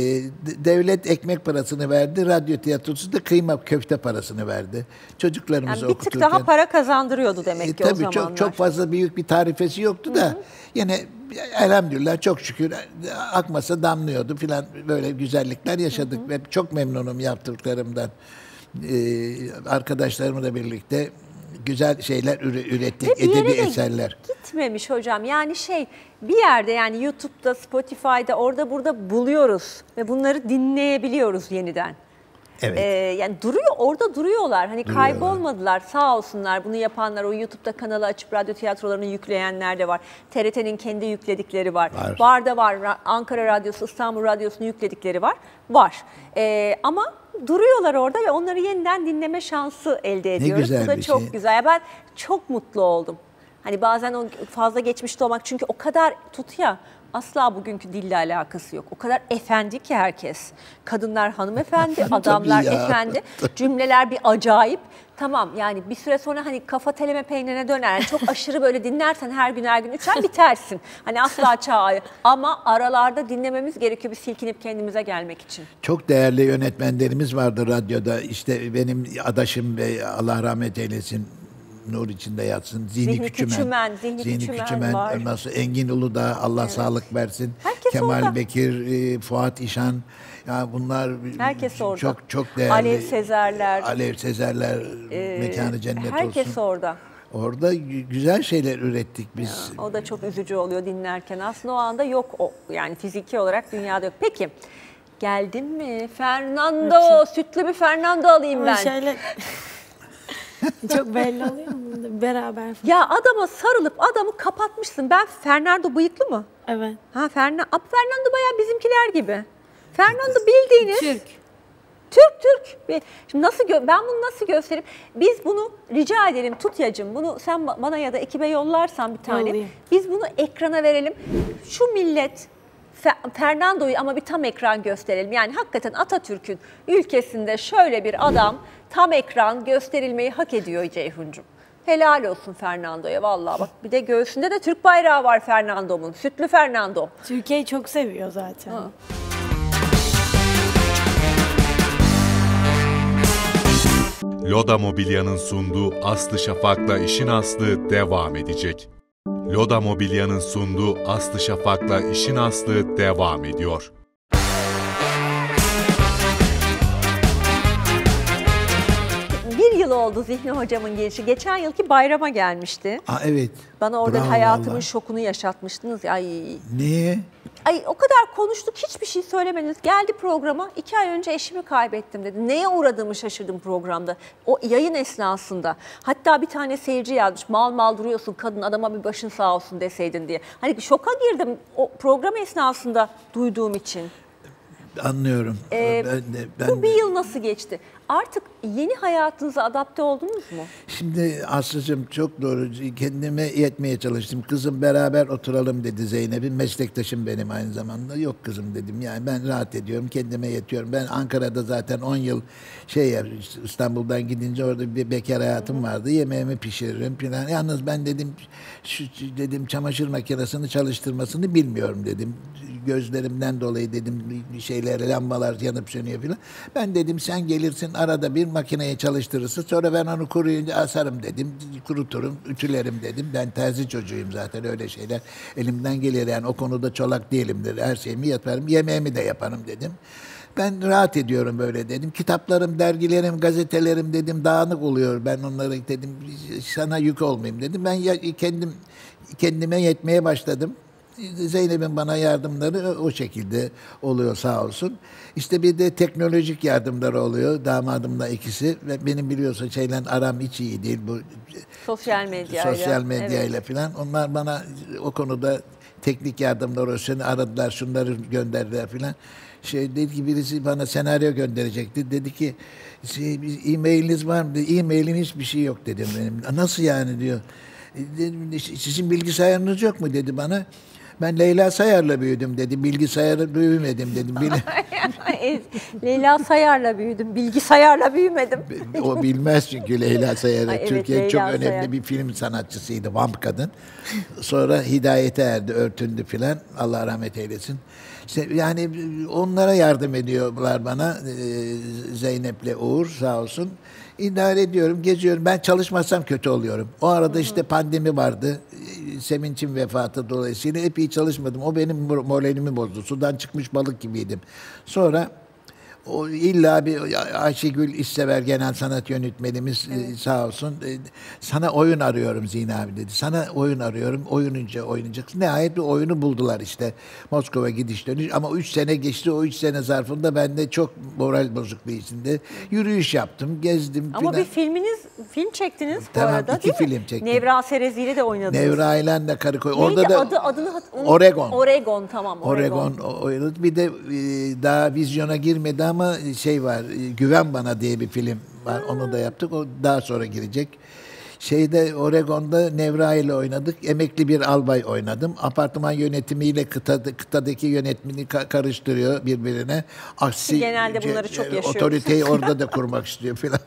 Devlet ekmek parasını verdi. Radyo tiyatrosu da kıyma köfte parasını verdi. Çocuklarımızı Yani bir tık okuturken. daha para kazandırıyordu demek E, ki o tabii zamanlar. çok çok fazla büyük bir tarifesi yoktu da yine elhamdülillah çok şükür akmasa damlıyordu filan böyle güzellikler yaşadık hı hı. ve çok memnunum yaptıklarımdan. Ee, arkadaşlarımla birlikte güzel şeyler ürettik, Ve bir yere edebi de eserler. gitmemiş hocam. Yani şey bir yerde yani YouTube'da, Spotify'da orada burada buluyoruz ve bunları dinleyebiliyoruz yeniden. Evet. Ee, yani duruyor orada duruyorlar. Hani Duruyorlar. kaybolmadılar. Sağ olsunlar bunu yapanlar. O YouTube'da kanalı açıp radyo tiyatrolarını yükleyenler de var. T R T'nin kendi yükledikleri var. Var. Var da var. Ankara Radyosu, İstanbul Radyosu'nun yükledikleri var. Var. Ee, ama duruyorlar orada ve onları yeniden dinleme şansı elde ediyoruz. güzel Bu da bir çok şey. güzel. Ben çok mutlu oldum. Hani bazen o fazla geçmişte olmak çünkü o kadar tut ya. Asla bugünkü dille alakası yok. O kadar efendi ki herkes. Kadınlar hanımefendi, adamlar ya. efendi. Cümleler bir acayip. Tamam yani bir süre sonra hani kafa teleme peynirine döner. Yani çok aşırı böyle dinlersen her gün her gün üç ay bitersin. Hani asla çağı. Ama aralarda dinlememiz gerekiyor bir silkinip kendimize gelmek için. Çok değerli yönetmenlerimiz vardı radyoda. İşte benim adaşım ve Allah rahmet eylesin. Nur içinde yatsın. Zihni, Zihni Küçümen. Küçümen, Zihni Küçümen var. Nasıl Engin Uludağ Allah evet. sağlık versin. Herkes Kemal orada. Bekir, e, Fuat İşan. Ya bunlar herkes orada. çok çok değerli. Alev Sezerler. Alev Sezerler e, mekanı cennet herkes olsun. Herkes orada. Orada güzel şeyler ürettik biz. Ya, o da çok üzücü oluyor dinlerken. Aslında o anda yok o yani fiziki olarak dünyada yok. Peki geldin mi? Fernando, sütlü bir Fernando alayım Ama ben. Şöyle... Çok belli oluyor mu? Beraber. Ya adama sarılıp adamı kapatmışsın. Ben Fernando bıyıklı mı? Evet. Ha Fernando, Fernando bayağı bizimkiler gibi. Fernando bildiğiniz Türk. Türk Türk. Şimdi nasıl gö- ben bunu nasıl göstereyim? Biz bunu rica edelim Tutyacığım. Bunu sen bana ya da ekibe yollarsan bir tane. Yollayayım. Biz bunu ekrana verelim. Şu millet Fernando'yu ama bir tam ekran gösterelim. Yani hakikaten Atatürk'ün ülkesinde şöyle bir adam tam ekran gösterilmeyi hak ediyor Ceyhuncuğum. Helal olsun Fernando'ya vallahi bak. Bir de göğsünde de Türk bayrağı var Fernando'nun. Sütlü Fernando. Türkiye'yi çok seviyor zaten. Ha. Loda Mobilya'nın sunduğu Aslı Şafak'la İşin Aslı devam edecek. Loda Mobilya'nın sunduğu Aslı Şafak'la İşin Aslı devam ediyor. Bir yıl oldu Zihni hocamın gelişi. Geçen yılki bayrama gelmişti. Aa, evet. Bana orada Bravo hayatımın vallahi. şokunu yaşatmıştınız. Ay, Niye? ay o kadar konuştuk, hiçbir şey söylemediniz. Geldi programa, iki ay önce eşimi kaybettim dedi. Neye uğradığımı şaşırdım programda. O yayın esnasında. Hatta bir tane seyirci yazmış, mal mal duruyorsun kadın, adama bir başın sağ olsun deseydin diye. Hani şoka girdim o program esnasında duyduğum için. Anlıyorum. Ee, ben de, ben Bu bir de. yıl nasıl geçti? Artık yeni hayatınıza adapte oldunuz mu? Şimdi Aslı'cığım çok doğru. Kendime yetmeye çalıştım. Kızım beraber oturalım dedi Zeynep'in. Meslektaşım benim aynı zamanda. Yok kızım dedim. Yani ben rahat ediyorum. Kendime yetiyorum. Ben Ankara'da zaten on yıl şey yap- İstanbul'dan gidince orada bir bekar hayatım vardı. Yemeğimi pişiririm falan. Yalnız ben dedim şu dedim çamaşır makinesini çalıştırmasını bilmiyorum dedim. Gözlerimden dolayı dedim şeyler, lambalar yanıp sönüyor filan. Ben dedim sen gelirsin arada bir makineyi çalıştırırsın. Sonra ben onu kuruyunca asarım dedim. Kuruturum, ütülerim dedim. Ben terzi çocuğuyum zaten, öyle şeyler elimden gelir. Yani o konuda çolak değilimdir. Her şeyimi yaparım. Yemeğimi de yaparım dedim. Ben rahat ediyorum böyle dedim. Kitaplarım, dergilerim, gazetelerim dedim dağınık oluyor. Ben onları dedim sana yük olmayayım dedim. Ben ya, kendim kendime yetmeye başladım. Zeynep'in bana yardımları o şekilde oluyor sağ olsun. İşte bir de teknolojik yardımları oluyor. Damadımla ikisi ve benim biliyorsun şeyle aram hiç iyi değil bu Sosyal medyayla. sosyal medyayla Evet. falan. Onlar bana o konuda teknik yardımlar o seni aradılar, şunları gönderdiler falan. Şey dedi ki birisi bana senaryo gönderecekti. Dedi ki şey, e-mailiniz var mı? Dedi, e-mailin hiçbir şey yok dedim benim. Nasıl yani diyor. E, Dedim, sizin bilgisayarınız yok mu dedi bana. Ben Leyla Sayar'la büyüdüm dedi. Bilgisayarı büyümedim dedim. Bil- Leyla Sayar'la büyüdüm, bilgisayarla büyümedim. o bilmez çünkü Leyla Sayar'ı. Ay, evet, Türkiye'nin çok Leyla önemli Sayar. bir film sanatçısıydı. Vamp kadın. Sonra hidayete erdi, örtündü filan. Allah rahmet eylesin. İşte yani onlara yardım ediyorlar bana. Ee, Zeynep'le Uğur sağ olsun. İdare ediyorum, geziyorum. Ben çalışmazsam kötü oluyorum. O arada işte pandemi vardı. Sevinç'in vefatı dolayısıyla epey çalışmadım. O benim moralimi bozdu. Sudan çıkmış balık gibiydim. Sonra o illa bir Ayşegül İşsever genel sanat yönetmenimiz e, sağ olsun. E, sana oyun arıyorum Zina abi dedi. Sana oyun arıyorum. Oyununca oynayacaksın. Nihayet bir oyunu buldular işte. Moskova gidiş dönüş. Ama üç sene geçti. O üç sene zarfında ben de çok moral bozukluğu içinde yürüyüş yaptım. Gezdim Ama filan. bir filminiz, film çektiniz bu Tamam, arada iki değil mi? film çektim. Nevra Serezli'yle de oynadınız. Nevra Aylan'la karı koy. Neydi Orada da adı, adını hat- onu- Oregon. Oregon tamam. Oregon. Oregon oynadı. Bir de e, daha vizyona girmedi ama şey var. e, Güven Bana diye bir film var. Onu da yaptık. O daha sonra girecek. Şeyde Oregon'da Nevra ile oynadık. Emekli bir albay oynadım. Apartman yönetimiyle kıtada, kıtadaki yönetmeni ka- karıştırıyor birbirine. Aksi Genelde bunları ce- çok e, yaşıyoruz. Otoriteyi orada da kurmak istiyor falan.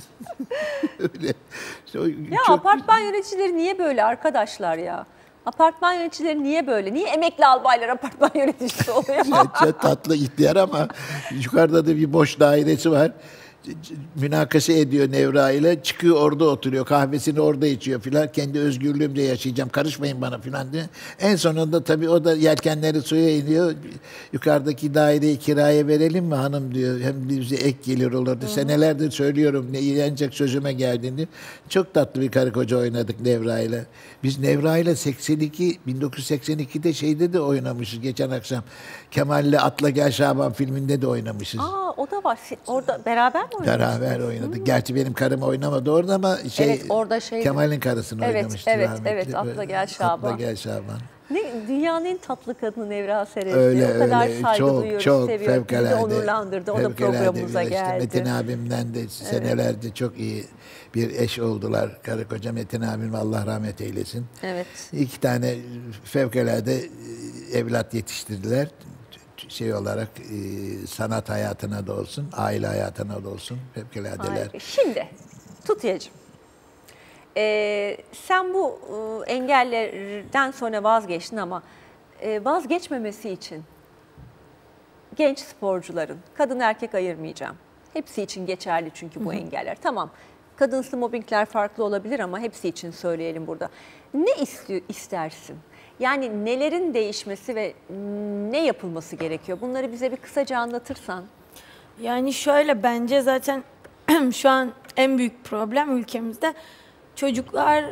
Öyle. Ya apartman yöneticileri niye böyle arkadaşlar ya? Apartman yöneticileri niye böyle? Niye emekli albaylar apartman yöneticisi oluyor? Çok tatlı ihtiyar ama yukarıda da bir boş dairesi var. C- c- Münakaşa ediyor Nevra ile. Çıkıyor orada oturuyor. Kahvesini orada içiyor filan. Kendi özgürlüğümle yaşayacağım. Karışmayın bana filan diyor. En sonunda tabii o da yelkenleri suya iniyor. Yukarıdaki daireyi kiraya verelim mi hanım diyor. Hem bize ek gelir olurdu. Senelerdir söylüyorum ne iğrenecek sözüme geldiğini. Çok tatlı bir karı koca oynadık Nevra ile. Biz Nevra ile seksen iki, bin dokuz yüz seksen ikide şeyde de oynamışız geçen akşam. Kemal'le Atla Gel Şaban filminde de oynamışız. Aa o da var. Orada beraber mi oynadınız? Beraber oynadık. Gerçi benim karım oynamadı orada ama şey Evet, orada şeydi. Kemal'in karısını Evet, oynamıştı evet, rahmetli. evet, Atla Böyle, Gel Şaban. Atla Gel Şaban. Ne, dünyanın en tatlı kadını Nevra Serezli. Öyle o kadar öyle saygı çok duyuyoruz, çok seviyoruz. Bizi fevkalade. de onurlandırdı. O da fevkalade programımıza bir işte geldi. Metin abimden de senelerce çok iyi bir eş oldular. Karı koca Metin abim Allah rahmet eylesin. Evet. İki tane fevkalade evlat yetiştirdiler. Şey olarak e, sanat hayatına da olsun, aile hayatına da olsun fevkaladeler. Harika. Şimdi Tutiyacığım, e, sen bu e, engellerden sonra vazgeçtin ama e, vazgeçmemesi için genç sporcuların, kadın erkek ayırmayacağım. Hepsi için geçerli çünkü bu engeller. Tamam, kadınsı mobbingler farklı olabilir ama hepsi için söyleyelim burada. Ne istiyor, istersin? Yani nelerin değişmesi ve ne yapılması gerekiyor? Bunları bize bir kısaca anlatırsan. Yani şöyle bence zaten şu an en büyük problem ülkemizde. Çocuklar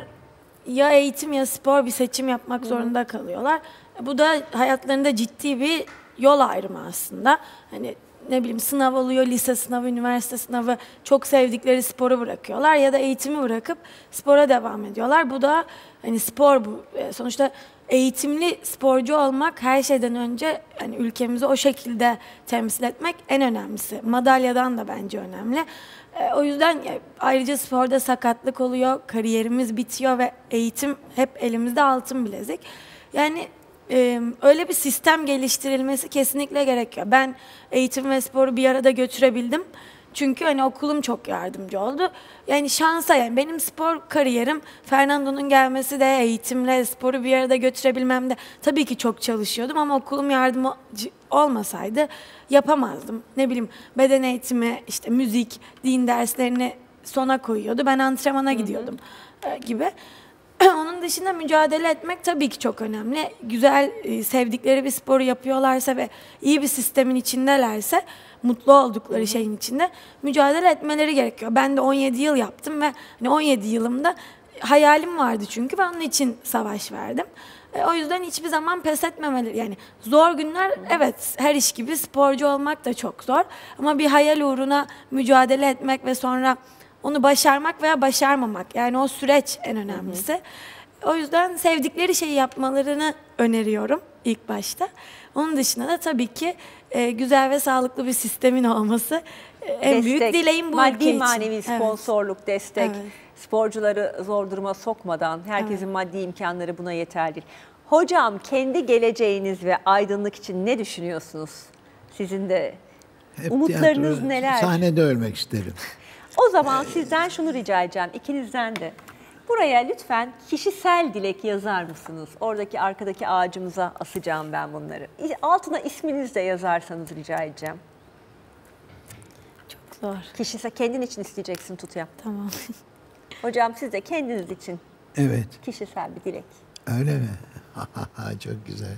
ya eğitim ya spor bir seçim yapmak zorunda kalıyorlar. Bu da hayatlarında ciddi bir yol ayrımı aslında. Hani ne bileyim sınav oluyor, lise sınavı, üniversite sınavı, çok sevdikleri sporu bırakıyorlar ya da eğitimi bırakıp spora devam ediyorlar. Bu da hani spor bu. Sonuçta eğitimli sporcu olmak her şeyden önce hani ülkemizi o şekilde temsil etmek en önemlisi. Madalyadan da bence önemli. E, o yüzden e, ayrıca sporda sakatlık oluyor, kariyerimiz bitiyor ve eğitim hep elimizde altın bilezik. Yani e, öyle bir sistem geliştirilmesi kesinlikle gerekiyor. Ben eğitim ve sporu bir arada götürebildim. Çünkü hani okulum çok yardımcı oldu. Yani şansa yani benim spor kariyerim Fernando'nun gelmesi de eğitimle sporu bir arada götürebilmemde tabii ki çok çalışıyordum ama okulum yardımcı olmasaydı yapamazdım. Ne bileyim beden eğitimi, işte müzik, din derslerini sona koyuyordu. Ben antrenmana gidiyordum hı hı. gibi. Onun dışında mücadele etmek tabii ki çok önemli. Güzel, sevdikleri bir sporu yapıyorlarsa ve iyi bir sistemin içindelerse, mutlu oldukları şeyin içinde mücadele etmeleri gerekiyor. Ben de on yedi yıl yaptım ve hani on yedi yılımda hayalim vardı çünkü ben onun için savaş verdim. E, o yüzden hiçbir zaman pes etmemeleri. Yani zor günler evet her iş gibi sporcu olmak da çok zor. Ama bir hayal uğruna mücadele etmek ve sonra onu başarmak veya başarmamak. Yani o süreç en önemlisi. Hı hı. O yüzden sevdikleri şeyi yapmalarını öneriyorum ilk başta. Onun dışında da tabii ki e, güzel ve sağlıklı bir sistemin olması e, en destek, büyük dileğim bu maddi ülke için. Maddi manevi sponsorluk, evet. destek, evet. sporcuları zor duruma sokmadan herkesin evet. maddi imkanları buna yeterli. Hocam kendi geleceğiniz ve aydınlık için ne düşünüyorsunuz? Sizin de hep umutlarınız tiyatro, neler? Sahnede ölmek isterim. O zaman sizden şunu rica edeceğim, ikinizden de. Buraya lütfen kişisel dilek yazar mısınız? Oradaki arkadaki ağacımıza asacağım ben bunları. Altına isminizi de yazarsanız rica edeceğim. Çok zor. Kişisel, kendin için isteyeceksin Tutya. Tamam. Hocam siz de kendiniz için. Evet. Kişisel bir dilek. Öyle mi? Çok güzel.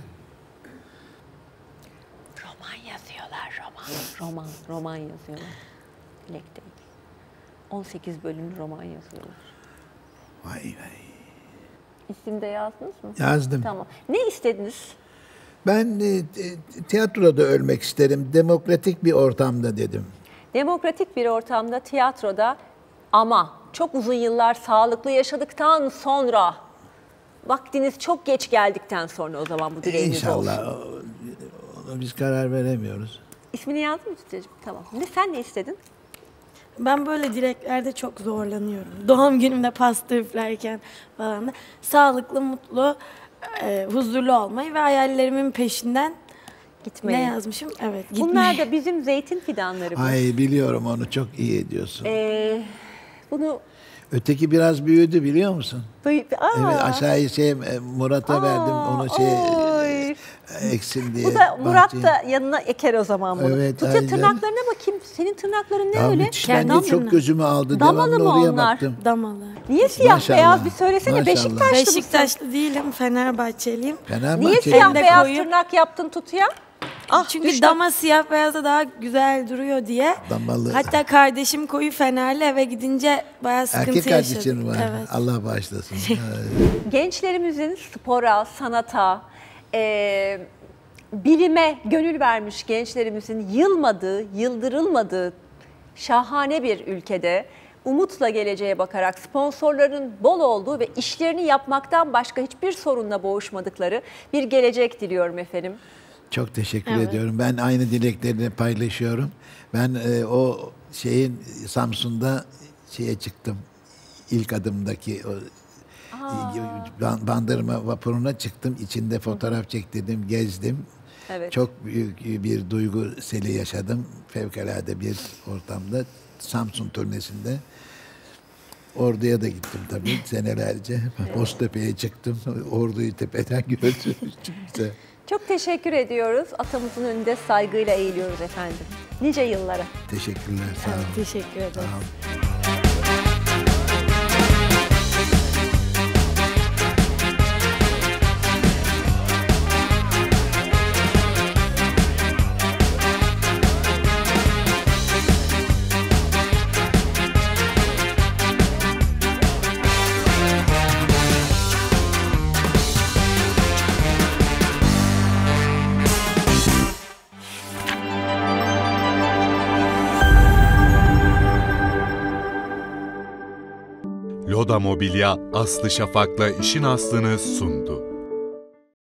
Roman yazıyorlar, roman. Roman, roman yazıyorlar. Dilek değil. on sekiz bölümlü roman yazıyorlar. Vay vay. İsim de yazdınız mı? Yazdım. Tamam. Ne istediniz? Ben e, tiyatroda ölmek isterim. Demokratik bir ortamda dedim. Demokratik bir ortamda, tiyatroda ama çok uzun yıllar sağlıklı yaşadıktan sonra, vaktiniz çok geç geldikten sonra o zaman bu dileğiniz İnşallah. olsun. İnşallah. Biz karar veremiyoruz. İsmini yazdın mı Tutya'cığım? Tamam. Ne, sen ne istedin? Ben böyle dileklerde çok zorlanıyorum. Doğum günümde pasta üflerken falan da. Sağlıklı, mutlu, e, huzurlu olmayı ve hayallerimin peşinden gitmeyi. Ne yazmışım? Evet, gitmeyi. Bunlar da bizim zeytin fidanları. Ay biliyorum onu, çok iyi ediyorsun. Ee, bunu... Öteki biraz büyüdü biliyor musun? Büyü... Evet, aşağıya şey Murat'a verdim onu şey oy. eksin diye. Bu da Murat bahçeye. Da yanına eker o zaman bunu. Evet, Tutya tırnaklarına bakayım. Senin tırnakların ne ya öyle? Ben de çok gözümü aldı. Damalı Devamlı mı oraya onlar? baktım. Damalı. Niye siyah Maşallah. beyaz bir söylesene. Maşallah. Beşiktaşlı mısın? Beşiktaşlı değilim, Fenerbahçeliyim. Fenerbahçe. Niye siyah beyaz koyu. tırnak yaptın Tutya? Ah, çünkü düştüm. Dama siyah beyazda daha güzel duruyor diye. Damalı. Hatta kardeşim koyu Fenerli, eve gidince bayağı sıkıntı Erkek yaşadım. Erkek kardeşin var. Evet. Allah bağışlasın. Gençlerimizin spora, sanata, e, bilime gönül vermiş gençlerimizin yılmadığı, yıldırılmadığı şahane bir ülkede umutla geleceğe bakarak sponsorların bol olduğu ve işlerini yapmaktan başka hiçbir sorunla boğuşmadıkları bir gelecek diliyorum efendim. Çok teşekkür evet. ediyorum. Ben aynı dileklerini paylaşıyorum. Ben e, o şeyin Samsun'da şeye çıktım. İlk adımdaki o Aa. bandırma vapuruna çıktım. İçinde fotoğraf çektirdim, gezdim. Evet. Çok büyük bir duygu seli yaşadım. Fevkalade bir ortamda. Samsun turnesinde. Ordu'ya da gittim tabii senelerce. Evet. Boztepe'ye çıktım. Ordu'yu tepeden gördüm. Çok güzel. Çok teşekkür ediyoruz. Atamızın önünde saygıyla eğiliyoruz efendim. Nice yıllara. Teşekkürler. Sağ olun. Evet, teşekkür ederim. Sağ olun. Loda Mobilya, Aslı Şafak'la işin aslını sundu.